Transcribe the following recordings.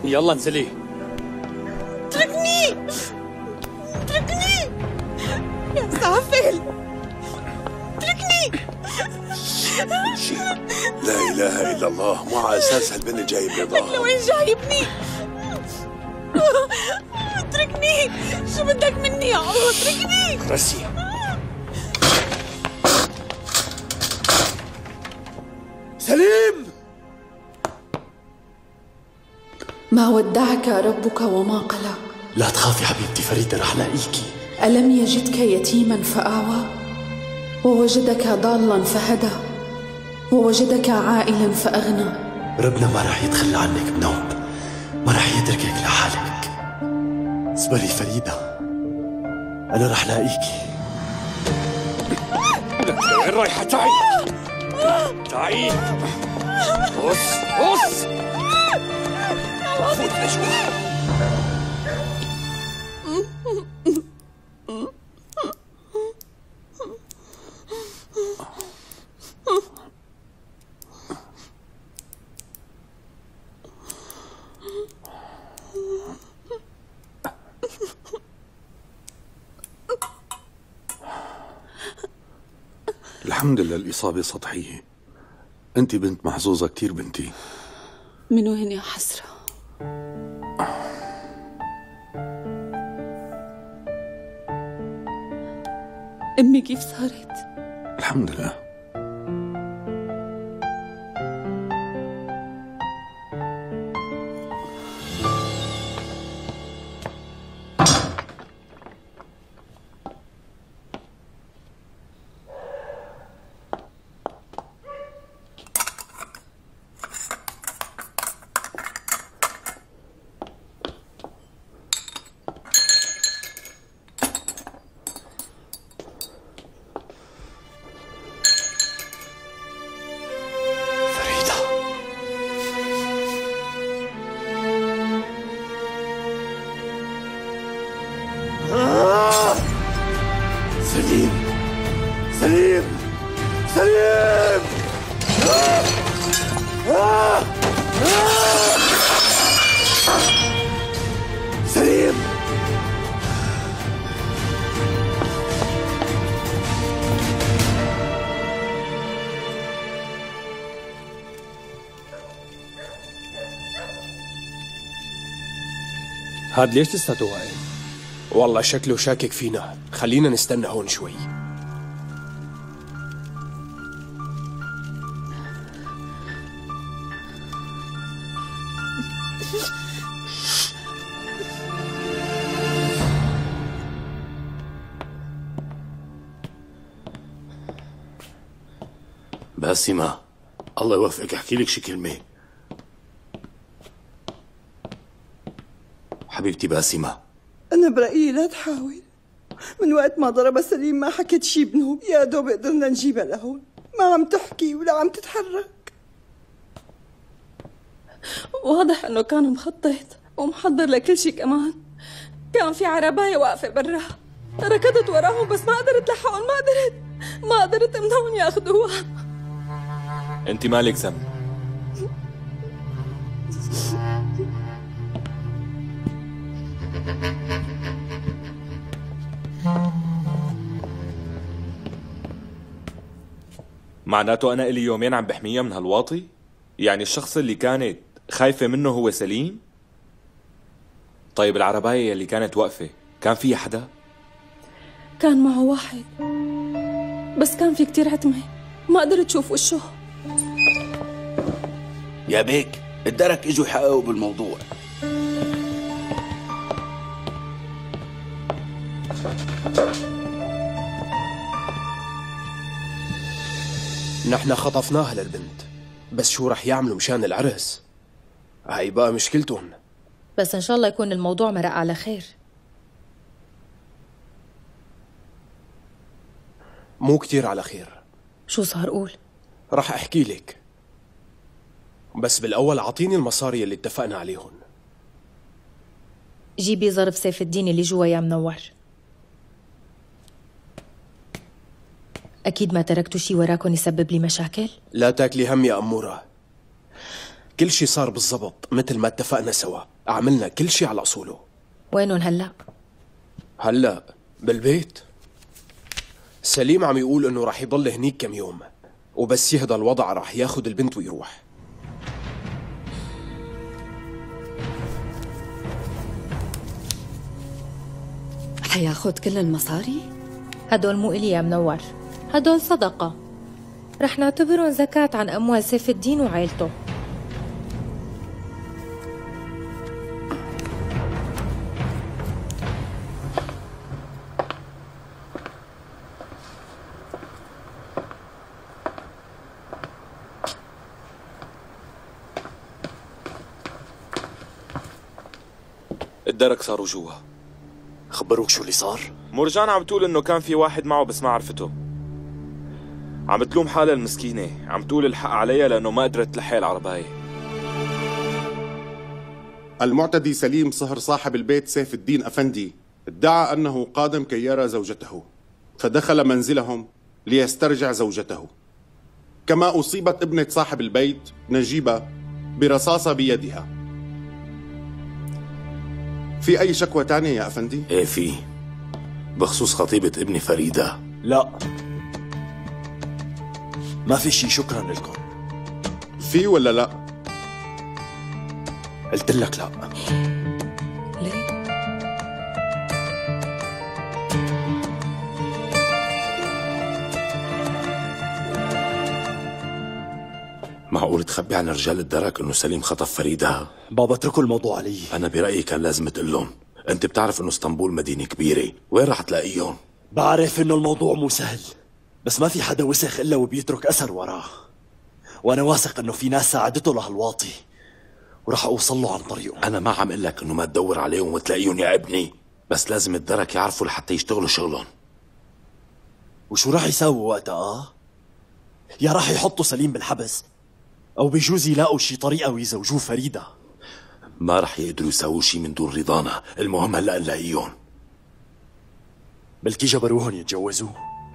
يلا انزلي. اتركني اتركني يا سافل، اتركني. لا اله الا الله، مو على اساس هالبنت جايب لي ضهر. لوين جايبني؟ اتركني، شو بدك مني يا الله؟ اتركني. رسي. سليم، ما ودعك ربك وما قلى. لا تخافي حبيبتي، فريدة رح لاقيكي. ألم يجدك يتيما فآوى، ووجدك ضالا فهدى، ووجدك عائلا فأغنى. ربنا ما رح يتخلى عنك بنوب، ما رح يتركك لحالك. اصبري فريدة، أنا رح لاقيكي. وين رايحة؟ تعي تعي. بص فوت لجوا. الحمد لله الإصابة سطحية. أنت بنت محظوظة كتير بنتي. من وين يا حسرة؟ أمي كيف صارت؟ الحمد لله. سليم سليم سليم. سليم هاد ليش لساته واقف؟ والله شكله شاكك فينا، خلينا نستنى هون شوي. باسمة، الله يوفقك، احكي لك شي كلمة. حبيبتي باسمة، أنا برأيي لا تحاول. من وقت ما ضرب سليم ما حكت شي بنوب، يا دوب قدرنا نجيبها لهون. ما عم تحكي ولا عم تتحرك. واضح انه كان مخطط ومحضر لكل شيء كمان. كان في عرباية واقفة برا، ركضت وراهم بس ما قدرت لحقهم، ما قدرت امنعهم ياخذوها. انت مالك ذنب. معناته انا الي يومين عم بحميها من هالواطي؟ يعني الشخص اللي كانت خايفة منه هو سليم؟ طيب العرباية اللي كانت واقفة كان فيها حدا؟ كان معه واحد بس كان في كتير عتمة، ما قدرت تشوف وشه. يا بيك الدرك اجوا يحققوا بالموضوع. نحن خطفناها للبنت، بس شو رح يعملوا مشان العرس؟ هاي بقى مشكلتهم. بس ان شاء الله يكون الموضوع مرق على خير. مو كتير على خير. شو صار؟ قول. رح احكي لك، بس بالاول اعطيني المصاري اللي اتفقنا عليهم. جيبي ظرف سيف الدين اللي جوا يا منور. اكيد ما تركتوا شي وراكم يسبب لي مشاكل؟ لا تاكلي هم يا اموره، كل شي صار بالضبط مثل ما اتفقنا سوا. عملنا كل شي على أصوله. وينهم هلأ؟ هلأ بالبيت. سليم عم يقول إنه رح يضل هنيك كم يوم، وبس يهدى الوضع رح ياخد البنت ويروح. حياخد كل المصاري؟ هدول مو إلي يا منور، هدول صدقة، رح نعتبرهم زكاة عن أموال سيف الدين وعائلته. الدرك صاروا جوا. خبروك شو اللي صار؟ مرجان عم تقول انه كان في واحد معه بس ما عرفته. عم تلوم حالها المسكينة، عم تقول الحق عليها لأنه ما قدرت تلحق العرباية. المعتدي سليم صهر صاحب البيت سيف الدين أفندي ادعى أنه قادم كي يرى زوجته، فدخل منزلهم ليسترجع زوجته. كما أصيبت ابنة صاحب البيت نجيبة برصاصة بيدها. في أي شكوى تانية يا أفندي؟ ايه في، بخصوص خطيبة ابني فريدة. لا ما في شي، شكرا لكم. في ولا لا؟ قلت لك لا. ليه؟ معقول تخبي عن رجال الدرك انه سليم خطف فريدة؟ بابا اتركوا الموضوع علي. انا برأيي كان لازم تقلهم. انت بتعرف انه اسطنبول مدينة كبيرة، وين رح تلاقيهم؟ بعرف انه الموضوع مو سهل، بس ما في حدا وسخ الا وبيترك اثر وراه، وانا واثق انه في ناس ساعدته لهالواطي ورح اوصل له عن طريقه. انا ما عم قلك انه ما تدور عليهم وتلاقيهم يا ابني، بس لازم الدرك يعرفوا لحتى يشتغلوا شغلهم. وشو راح يساووا وقتها؟ يا راح يحطوا سليم بالحبس، او بيجوز يلاقوا شي طريقه ويزوجوه فريدة. ما رح يقدروا يساووا شي من دون رضانا، المهم هلا نلاقيهم. بلكي جبروهم يتجوزوه.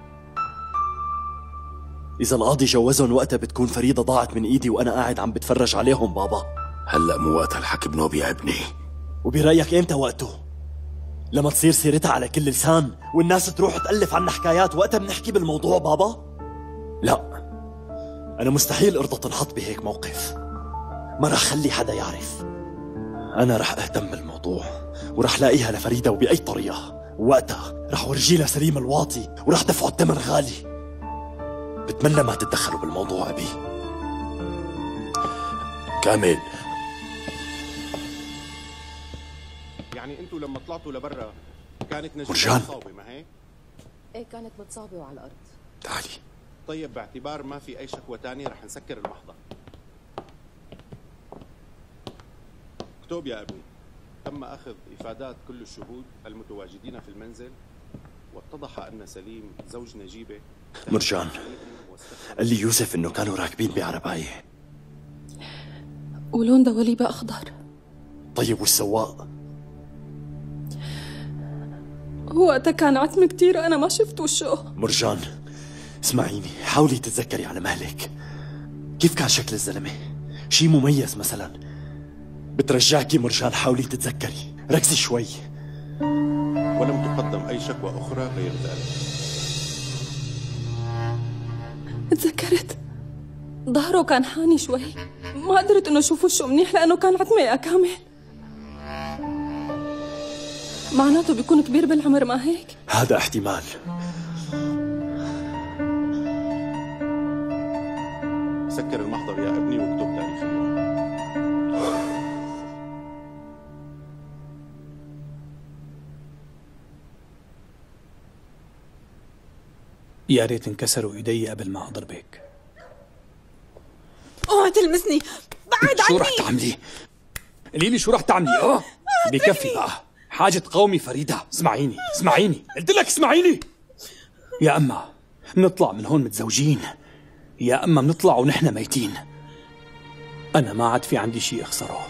إذا القاضي جوزهم وقتها بتكون فريدة ضاعت من إيدي وأنا قاعد عم بتفرج عليهم بابا. هلأ مو وقت هالحكي بنوب يا ابني. وبرأيك إمتى وقته؟ لما تصير سيرتها على كل لسان والناس تروح تألف عنا حكايات وقتها بنحكي بالموضوع بابا؟ لا، أنا مستحيل أرضى تنحط بهيك موقف. ما رح خلي حدا يعرف. أنا رح أهتم بالموضوع ورح لاقيها لفريدة وبأي طريقة، ووقتها رح ورجيلها سليم الواطي ورح دفعوا الثمن غالي. بتمنى ما تتدخلوا بالموضوع أبي. كامل، يعني انتوا لما طلعتوا لبرا كانت نجيبة مرجان مصابة ما هيك؟ ايه كانت متصابة وعلى الأرض. تعالي. طيب باعتبار ما في أي شكوى تانية رح نسكر المحضر. اكتب يا ابني. تم أخذ إفادات كل الشهود المتواجدين في المنزل، واتضح أن سليم زوج نجيبة. مرجان، قال لي يوسف إنه كانوا راكبين بعرباية ولون دواليبة أخضر. طيب والسواق؟ وقتها كان عتم كتير، أنا ما شفت وشه. مرجان اسمعيني، حاولي تتذكري على مهلك. كيف كان شكل الزلمة؟ شي مميز مثلا؟ بترجعكي مرجان، حاولي تتذكري، ركزي شوي. ولم تقدم أي شكوى أخرى غير ذلك. تذكرت ظهره كان حاني شوي، ما قدرت انه اشوف وشه منيح لانه كان عتمة يا كامل. معناته بيكون كبير بالعمر ما هيك؟ هذا احتمال. سكر المحضر يا ابني واكتب تاريخ اليوم. يا ريت انكسروا ايدي قبل ما اضربك. اوعى تلمسني، بعد عني. شو رح تعملي؟ قولي لي شو رح تعملي؟ بكفي بقى، حاجة قومي فريدة. اسمعيني قلت لك اسمعيني. يا اما بنطلع من هون متزوجين، يا اما بنطلع ونحن ميتين. انا ما عاد في عندي شيء اخسره.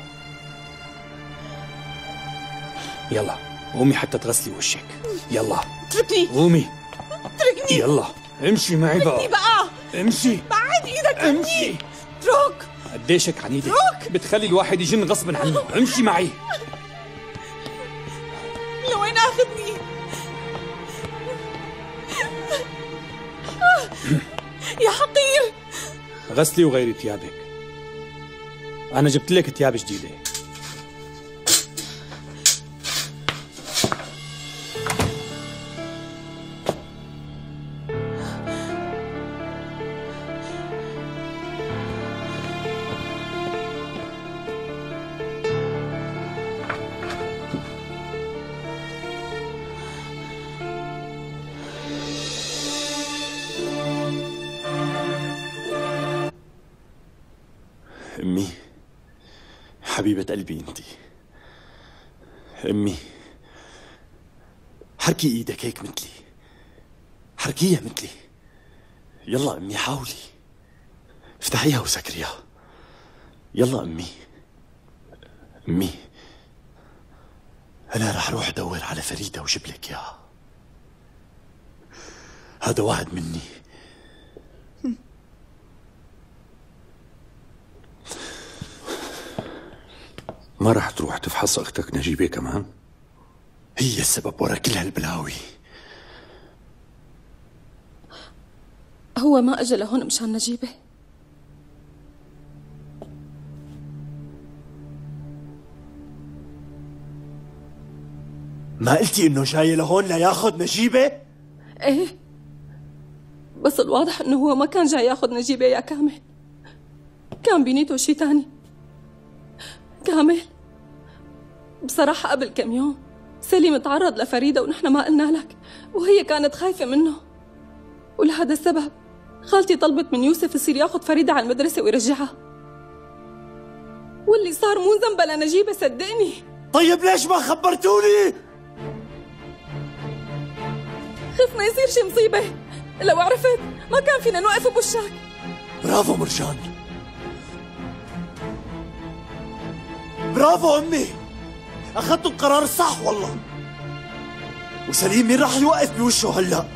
يلا قومي حتى تغسلي وشك. يلا اتركني، قومي اتركني. يلا امشي معي بقى. اتركني بقى، امشي. بعد ايدك عني. امشي. اترك. قديشك عنيدة بتخلي الواحد يجن غصبا عنه. امشي معي. لوين اخذني؟ يا حقير. غسلي وغيري ثيابك. أنا جبت لك ثياب جديدة. أمي، حبيبة قلبي أنتِ. أمي، حركي إيدك هيك مثلي، حركيها مثلي. يلا أمي حاولي، افتحيها وسكريها. يلا أمي. أمي، أنا رح روح أدور على فريدة وجيب لك إياها. هذا وعد مني. ما رح تروح تفحص أختك نجيبة كمان؟ هي السبب ورا كل هالبلاوي. هو ما اجى لهون مشان نجيبه. ما قلتي انه جاي لهون لياخذ نجيبة؟ ايه، بس الواضح انه هو ما كان جاي ياخذ نجيبة يا كامل. كان بنيته شي تاني. كامل، بصراحة قبل كم يوم سليم تعرض لفريدة ونحن ما قلنا لك، وهي كانت خايفة منه، ولهذا السبب خالتي طلبت من يوسف يصير ياخذ فريدة على المدرسة ويرجعها. واللي صار مو ذنبها لنجيبة، صدقني. طيب ليش ما خبرتوني؟ خفنا يصير شي مصيبة. لو عرفت ما كان فينا نوقف بوشك. برافو مرجان، برافو أمي، أخذتوا القرار الصح والله. وسليم مين راح يوقف بوشه هلا؟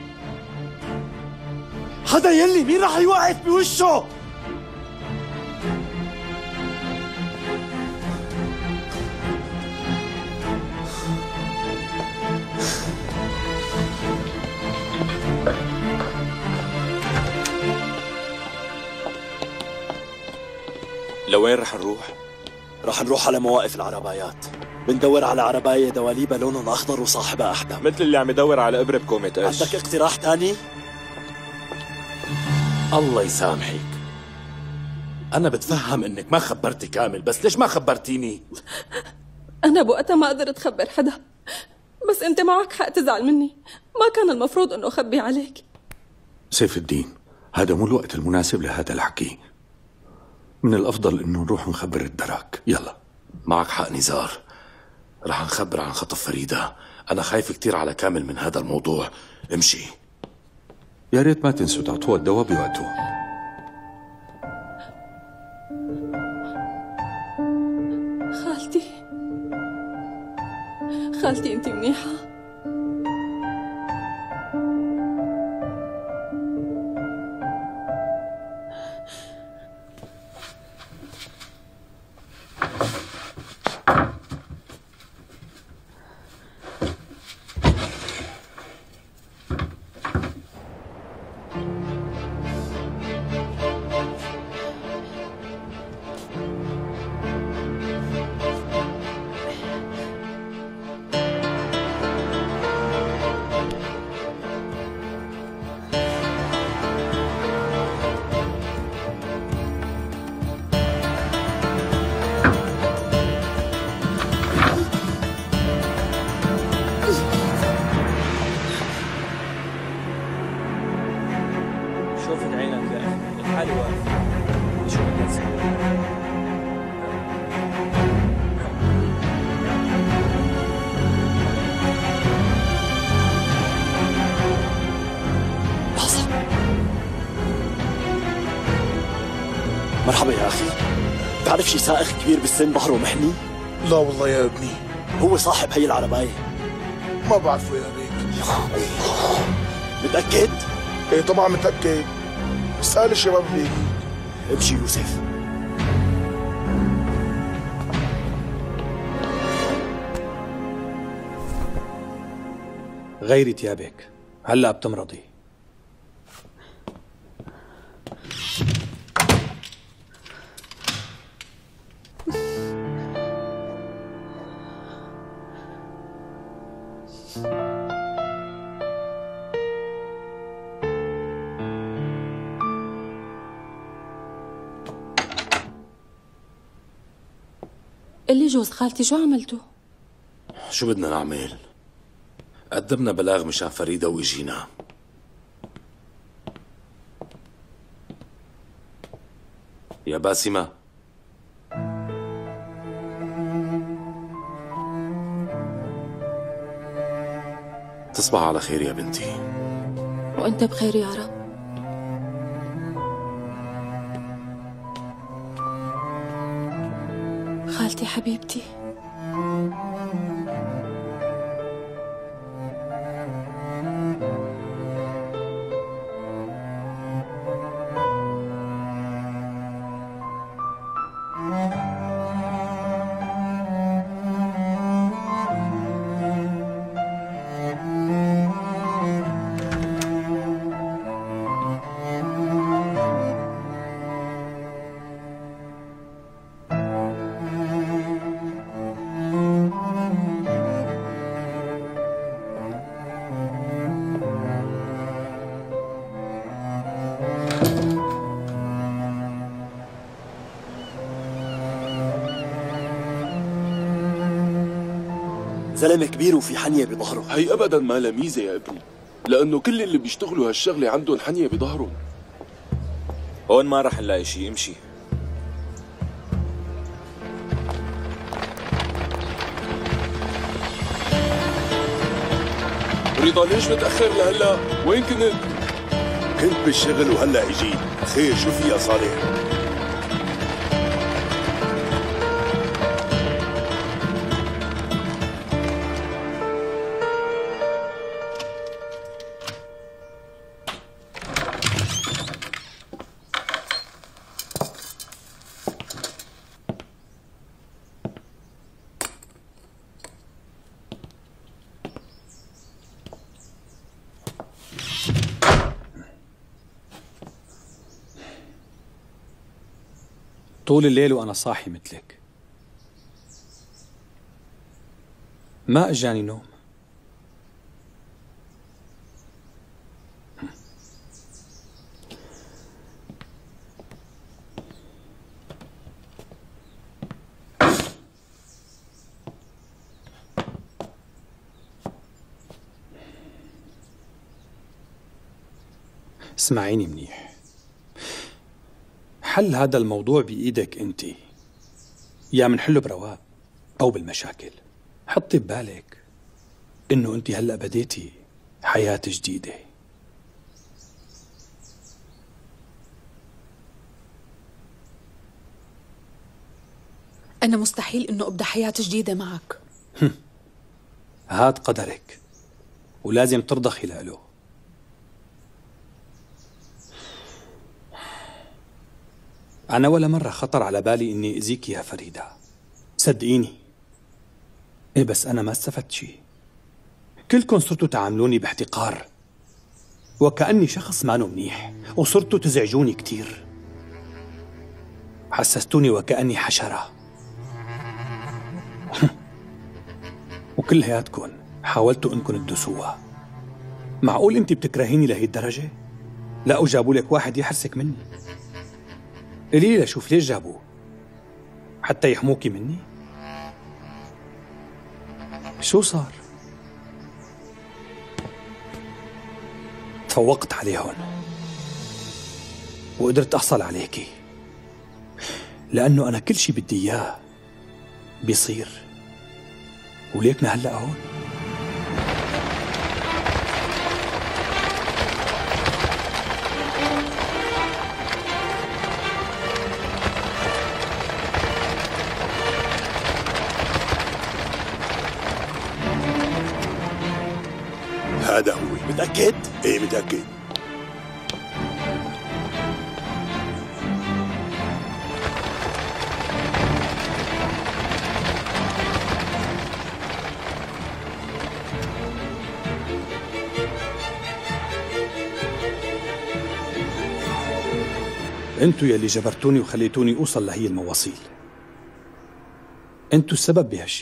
حدا يلي مين راح يوقف بوشه؟ لوين رح نروح؟ رح نروح على مواقف العربايات، بندور على عرباية دواليبها لونهم أخضر وصاحبها أحدم، مثل اللي عم يدور على إبرة بكومة قش. عندك اقتراح تاني؟ الله يسامحك، أنا بتفهم إنك ما خبرتي كامل، بس ليش ما خبرتيني؟ أنا بوقتها ما قدرت أخبر حدا، بس أنت معك حق تزعل مني. ما كان المفروض إنه أخبي عليك. سيف الدين، هذا مو الوقت المناسب لهذا الحكي. من الأفضل إنه نروح نخبر الدرك. يلا. معك حق نزار، رح نخبر عن خطف فريدة. أنا خايف كتير على كامل من هذا الموضوع. امشي. يا ريت ما تنسوا تعطوها الدواء بوقته. خالتي أنت منيحة؟ شوفت عينك يا أخي، الحالي واقف. شو بدنا نسوي؟ لحظة. مرحبا يا أخي، بتعرف شي سائق كبير بالسن ظهره محمي؟ لا والله يا ابني. هو صاحب هي العرباية. ما بعرفه يا بيك. متأكد؟ ايه طبعا متأكد. اسأل الشباب اللي امشي يوسف. غيري ثيابك، هلا بتمرضي. اللي جوز خالتي شو عملتوا؟ شو بدنا نعمل؟ قدمنا بلاغ مشان فريدة واجينا. يا باسمة، تصبح على خير يا بنتي. وانت بخير يا رب. خالتي حبيبتي، زلمة كبير وفي حنية بظهره. هي ابدا ما لها ميزة يا ابني، لانه كل اللي بيشتغلوا هالشغلة عندهم حنية بظهرهم. هون ما رح نلاقي شيء، امشي. رضا ليش متأخر لهلا؟ وين كنت؟ كنت بالشغل وهلا اجيت. خير شو في يا صالح؟ طول الليل وأنا صاحي مثلك، ما أجاني نوم. اسمعيني منيح، حل هذا الموضوع بإيدك أنت، يا منحله برواق أو بالمشاكل. حطي ببالك إنه أنت هلأ بديتي حياة جديدة. أنا مستحيل إنه أبدأ حياة جديدة معك. هاد قدرك ولازم ترضخي له. أنا ولا مرة خطر على بالي إني أذيك يا فريدة، صدقيني. إيه بس أنا ما استفدت شيء. كلكم صرتوا تعاملوني باحتقار وكأني شخص مانو منيح، وصرتوا تزعجوني كتير. حسستوني وكأني حشرة. وكل هياتكم حاولتوا إنكم تدسوها. معقول أنت بتكرهيني لهي الدرجة؟ لا وجابوا لك واحد يحرسك مني. قولي لي شوف ليش جابوه؟ حتى يحموكي مني؟ شو صار؟ تفوقت عليهم وقدرت أحصل عليكي، لأنه أنا كل شي بدي إياه بيصير، وليكنا هلأ هون. هذا هو. متأكد؟ ايه متأكد. انتوا يلي جبرتوني وخليتوني اوصل لهي المواصيل. انتوا السبب بهالشي.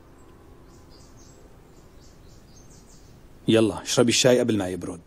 يلا اشربي الشاي قبل ما يبرد.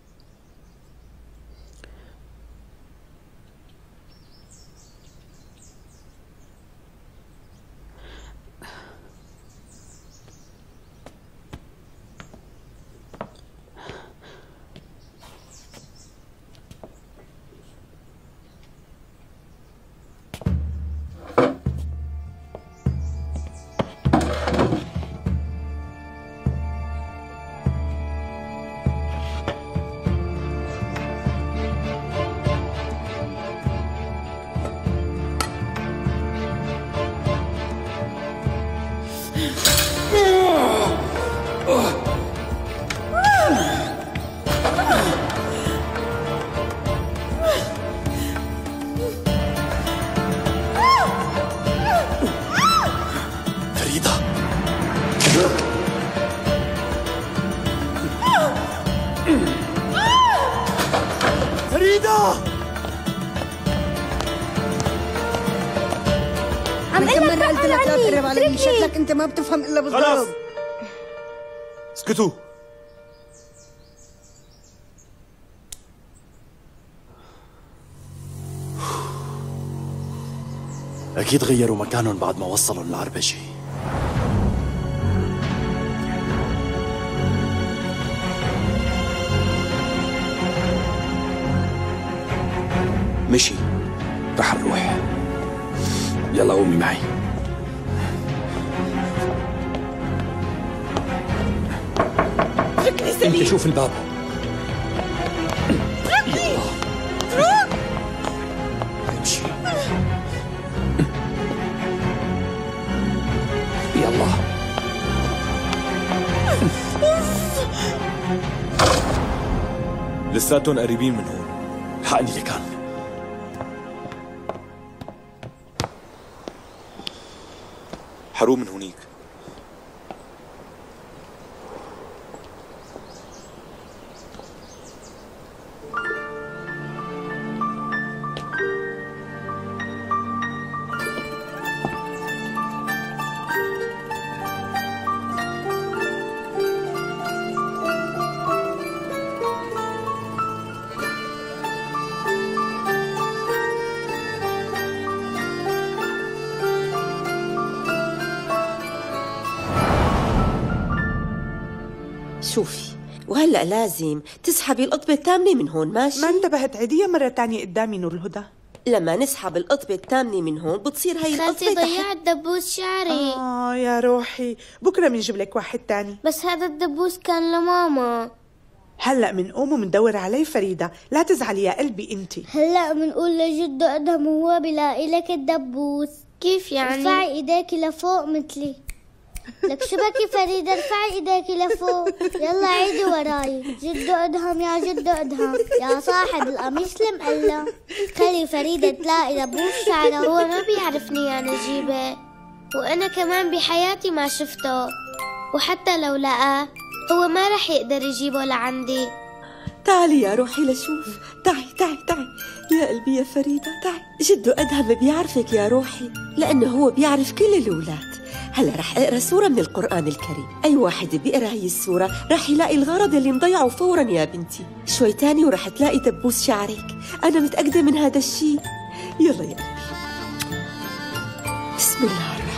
شكلك انت ما بتفهم الا بالضرب. خلاص اسكتوا. اكيد غيروا مكانهم بعد ما وصلوا العربجي. مشي، رح نروح. يلا قومي معي. انت شوف الباب. اتركني. اترك. امشي. يلا. لساتهم قريبين من هون. حقني اللي كان. حروق من هونيك. شوفي، وهلأ لازم تسحبي القطبة الثامنة من هون، ماشي؟ ما انتبهت عيديها مرة تانية قدامي نور الهدى. لما نسحب القطبة الثامنة من هون بتصير هي القطبة خالتي ضيعت دبوس شعري. يا روحي، بكرة بنجيب لك واحد تاني. بس هذا الدبوس كان لماما. هلأ منقوم ومندور عليه فريدة، لا تزعلي يا قلبي انتي. هلأ بنقول لجده ادهم وهو بلاقي لك الدبوس. كيف يعني؟ ارفعي ايديكي لفوق مثلي. لك شو بكي فريدة، ارفعي ايديكي لفوق. يلا عيدي وراي. جده ادهم يا جده ادهم يا صاحب القميص المقلة. خلي فريدة تلاقي دبوس شعرها. هو ما بيعرفني يا نجيبة، وانا كمان بحياتي ما شفته، وحتى لو لقاه هو ما رح يقدر يجيبه لعندي. تعالي يا روحي لشوف. تعي تعي تعي يا قلبي يا فريدة، تعي. جده أدهم بيعرفك يا روحي، لأنه هو بيعرف كل الأولاد. هلا رح أقرأ سورة من القرآن الكريم. أي واحد بيقرأ هي السورة رح يلاقي الغرض اللي مضيعه فورا يا بنتي. شوي تاني ورح تلاقي دبوس شعرك، أنا متأكدة من هذا الشيء. يلا يا قلبي، بسم الله الرحمن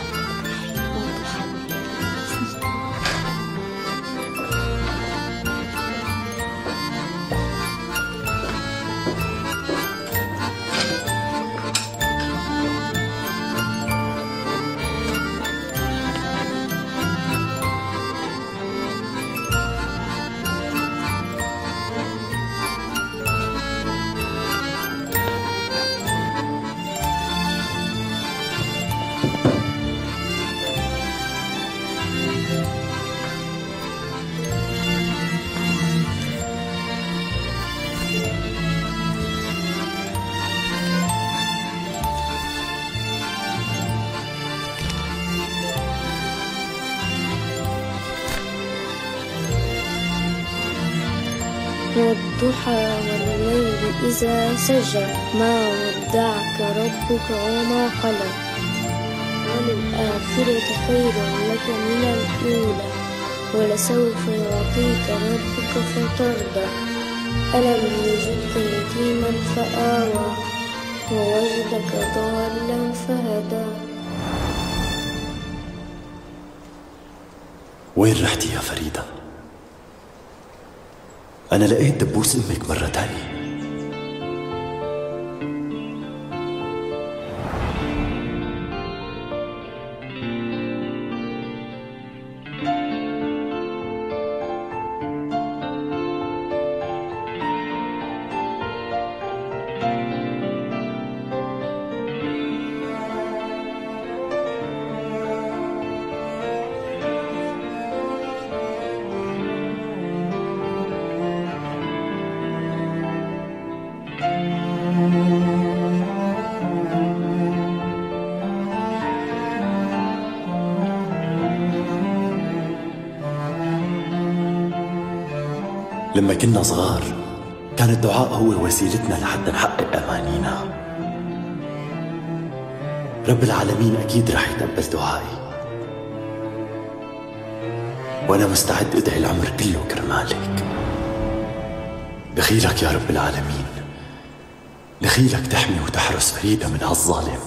والضحى والليل إذا سجى ما ودعك ربك وما قلى وللآخرة خير لك من الأولى ولسوف يعطيك ربك فترضى ألم يجدك يتيما فآوى ووجدك ضالا فهدى. وين رحتي يا فريدة؟ أنا لقيت دبوس أمك مرة تانية. لما كنا صغار كان الدعاء هو وسيلتنا لحتى نحقق أمانينا. رب العالمين أكيد رح يتقبل دعائي، وأنا مستعد أدعي العمر كله كرمالك. دخيلك يا رب العالمين، دخيلك تحمي وتحرس فريدة من هالظالم.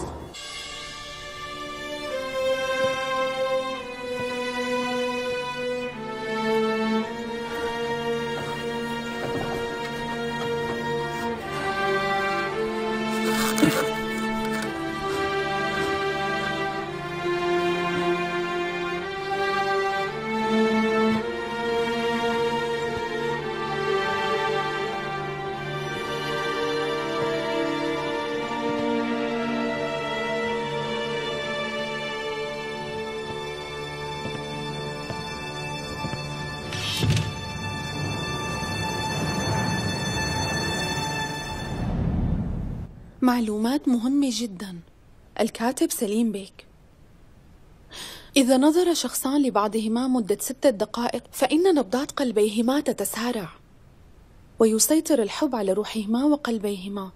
معلومات مهمة جدا. الكاتب سليم بيك. إذا نظر شخصان لبعضهما مدة 6 دقائق فإن نبضات قلبيهما تتسارع ويسيطر الحب على روحهما وقلبيهما.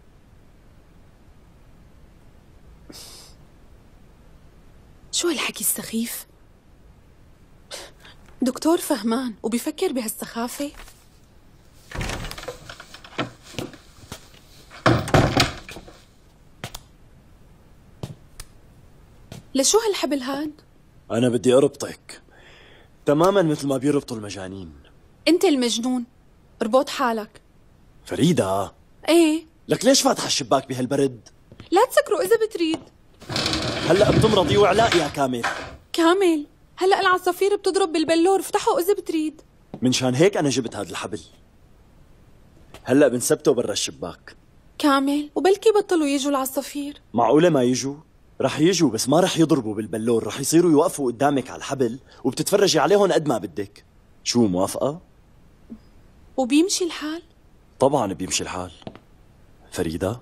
شو هالحكي السخيف؟ دكتور فهمان وبيفكر بهالسخافة؟ لشو هالحبل هاد؟ أنا بدي أربطك تماما مثل ما بيربطوا المجانين. أنت المجنون، اربط حالك. فريدة. إيه؟ لك ليش فاتحة الشباك بهالبرد؟ لا تسكره إذا بتريد. هلأ بتمرضي وعلاء يا كامل. كامل، هلأ العصافير بتضرب بالبلور، افتحه إذا بتريد. منشان هيك أنا جبت هذا الحبل. هلأ بنثبته برا الشباك. كامل، وبلكي بطلوا يجوا العصافير. معقولة ما يجوا؟ رح يجوا بس ما رح يضربوا بالبلور، رح يصيروا يوقفوا قدامك على الحبل وبتتفرجي عليهم قد ما بدك. شو موافقة؟ وبيمشي الحال؟ طبعا بيمشي الحال. فريدة؟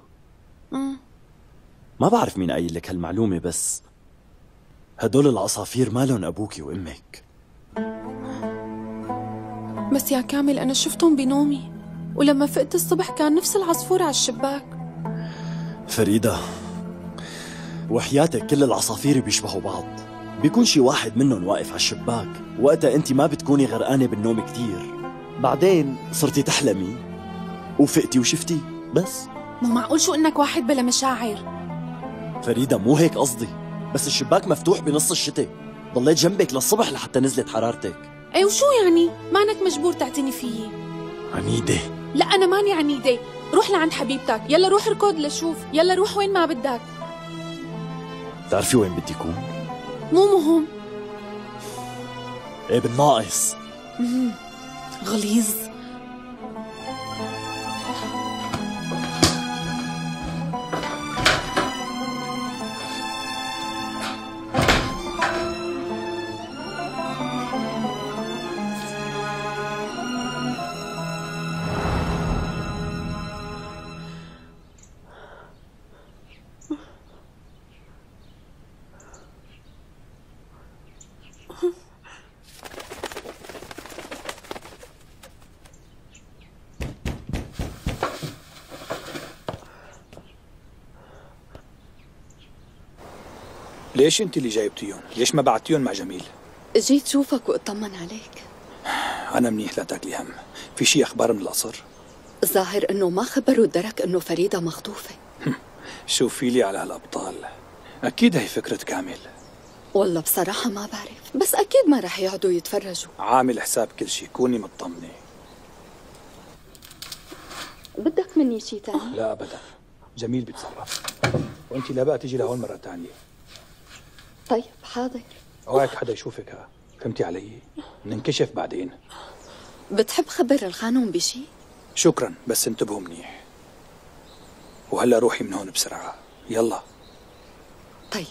ما بعرف مين قايل لك هالمعلومة بس هدول العصافير مالهم أبوكي وأمك. بس يا كامل أنا شفتهم بنومي، ولما فقت الصبح كان نفس العصفور على الشباك. فريدة وحياتك كل العصافير بيشبهوا بعض، بيكون شي واحد منهم واقف على الشباك وقتها انت ما بتكوني غرقانة بالنوم كتير، بعدين صرتي تحلمي وفقتي وشفتي بس. مو معقول شو انك واحد بلا مشاعر. فريدة مو هيك قصدي، بس الشباك مفتوح بنص الشتاء، ضليت جنبك للصبح لحتى نزلت حرارتك. ايه وشو يعني؟ مانك مجبور تعتني فيي. عنيدة. لا أنا ماني عنيدة، روح لعند حبيبتك، يلا روح اركض لشوف، يلا روح وين ما بدك. بتعرفي وين بدي يكون؟ مو مهم. ايه بالناقص. غليظ. ليش انت اللي جايبتيهم؟ ليش ما بعتيهم مع جميل؟ جيت شوفك واطمن عليك. انا منيح، لا تاكلي هم. في شي اخبار من القصر؟ الظاهر انه ما خبروا الدرك انه فريدة مخطوفة. شوفي لي على هالابطال، اكيد هي فكرة كامل. والله بصراحة ما بعرف، بس اكيد ما رح يقعدوا يتفرجوا. عامل حساب كل شي، كوني مطمنة. بدك مني شي تاني؟ لا ابدا، جميل بيتصرف. وانت لا بقى تيجي لهون مرة تانية. طيب حاضر. اوعك حدا يشوفك، ها فهمتي علي؟ ننكشف بعدين. بتحب خبر الخانم بشي؟ شكرا، بس انتبهوا منيح. وهلا روحي من هون بسرعة، يلا. طيب.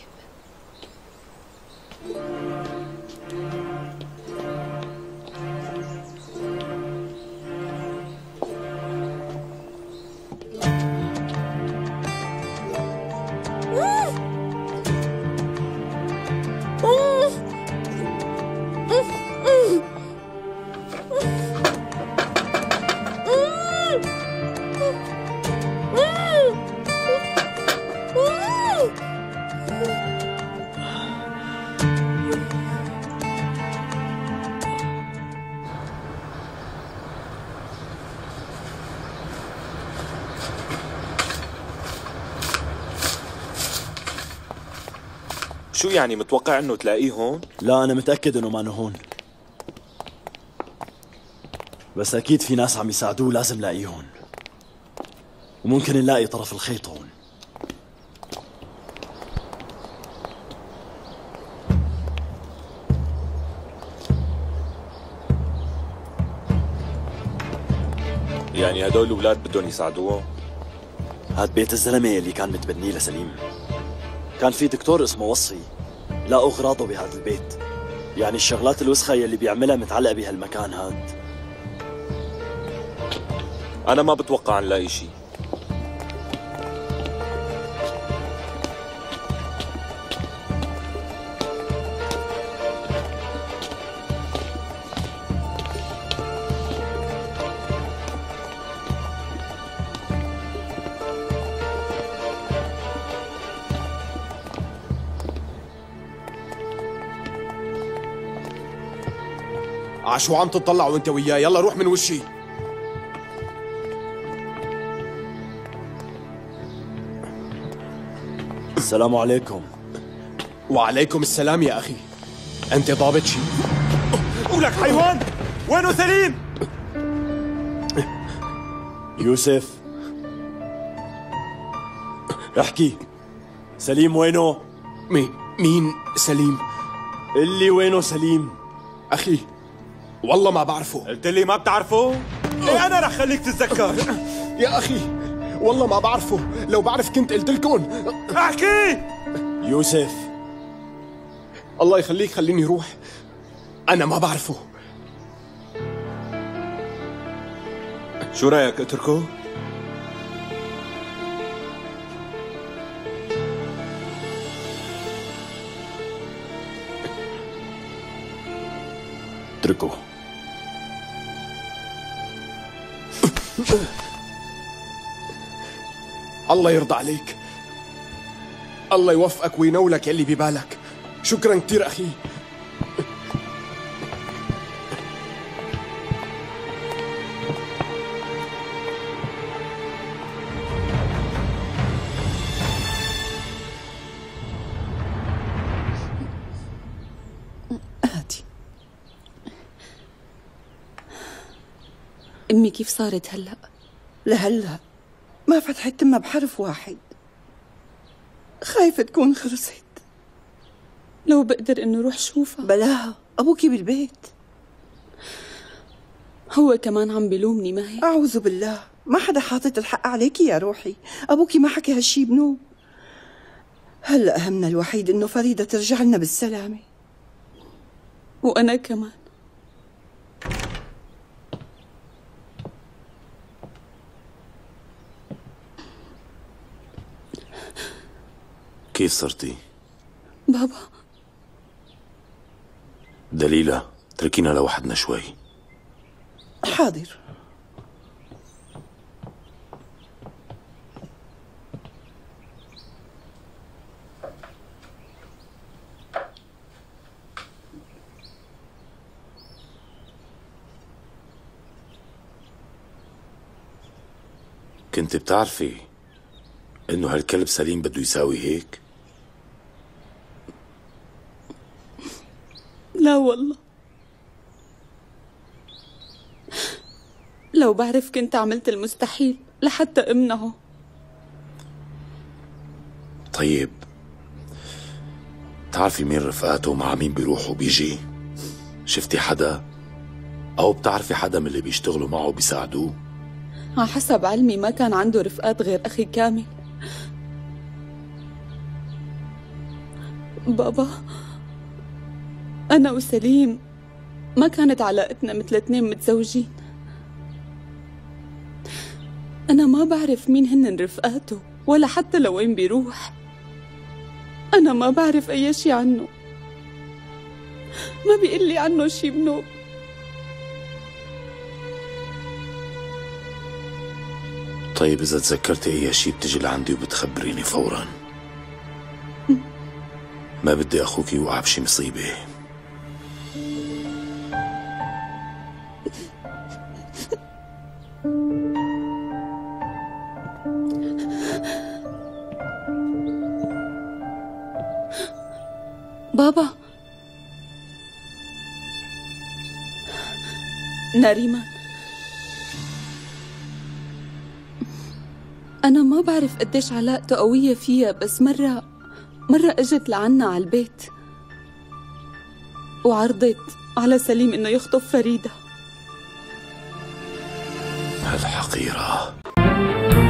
شو يعني متوقع انه تلاقيه هون؟ لا أنا متأكد إنه ما هون، بس أكيد في ناس عم يساعدوه لازم نلاقيهم، وممكن نلاقي طرف الخيط هون. يعني هدول الأولاد بدهم يساعدوه؟ هاد بيت الزلمة اللي كان متبنيه لسليم، كان في دكتور اسمه وصي لا أغراضه بهذا البيت، يعني الشغلات الوسخة يلي بيعملها متعلقة بهالمكان هاد. أنا ما بتوقع نلاقي شيء. عشو عم تطلعوا انت وياه؟ يلا روح من وشي. السلام عليكم. وعليكم السلام يا أخي. أنت ضابط شي؟ ولك حيوان، وينه سليم؟ يوسف احكي، سليم وينه؟ مين سليم؟ اللي وينه سليم؟ أخي والله ما بعرفه. قلت لي ما بتعرفه؟ ايه أنا رح خليك تتذكر. يا أخي والله ما بعرفه، لو بعرف كنت قلت لكم. احكي يوسف. الله يخليك خليني روح، أنا ما بعرفه. شو رأيك اتركه؟ اتركه. الله يرضى عليك، الله يوفقك وينولك يلي ببالك. شكرا كتير أخي. أمي كيف صارت هلأ؟ لهلأ ما فتحت تمها بحرف واحد، خايفة تكون خلصت. لو بقدر إنه روح شوفها. بلاها، أبوكي بالبيت. هو كمان عم بلومني ما هيك؟ أعوذ بالله، ما حدا حاطط الحق عليكي يا روحي، أبوكي ما حكي هالشي بنوب. هلأ همنا الوحيد إنه فريدة ترجع لنا بالسلامة. وأنا كمان. كيف صرتي؟ بابا دليلة اتركينا لوحدنا شوي. حاضر. كنت بتعرفي انه هالكلب سليم بده يساوي هيك؟ لا والله، لو بعرف كنت عملت المستحيل لحتى امنعه. طيب بتعرفي مين رفقاته ومع مين بيروح وبيجي؟ شفتي حدا؟ أو بتعرفي حدا من اللي بيشتغلوا معه بيساعدوه؟ على حسب علمي ما كان عنده رفقات غير أخي كامل. بابا، أنا وسليم ما كانت علاقتنا مثل اتنين متزوجين. أنا ما بعرف مين هن رفقاته ولا حتى لوين بيروح. أنا ما بعرف أي شي عنه، ما بيقلي عنه شي بنوب. طيب إذا تذكرتي أي شي بتجي لعندي وبتخبريني فورا. ما بدي أخوك يوقع بشي مصيبة. بابا، ناريمان، أنا ما بعرف قديش علاقته قوية فيها، بس مرة اجت لعنا على البيت وعرضت على سليم إنه يخطب فريدة. هالحقيرة.